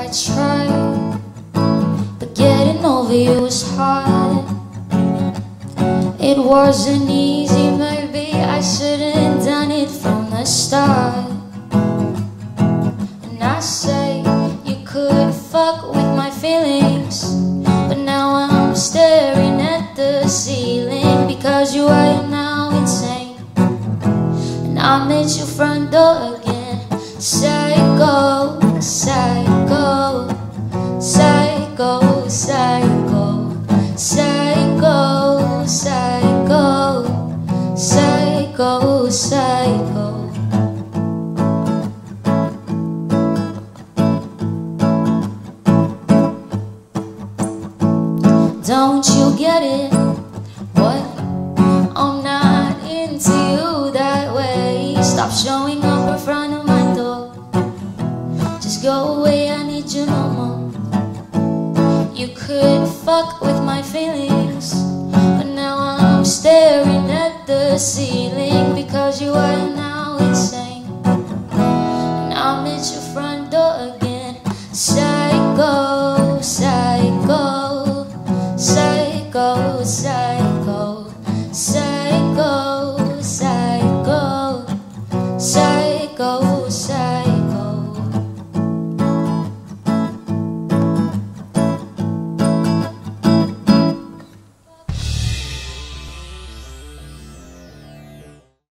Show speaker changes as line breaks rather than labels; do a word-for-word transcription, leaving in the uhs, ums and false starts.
I tried, but getting over you was hard. It wasn't easy, maybe I shouldn't done it from the start. And I say you could fuck with my feelings, but now I'm staring at the ceiling because you are now insane. And I'm at your front door again. Psycho, psycho, psycho, psycho, psycho, psycho, psycho, psycho. Don't you get it? What? I'm not into you that way. Stop showing up in front of my door. Just go away, I need you no more. You could fuck with my feelings, but now I'm staring at the ceiling.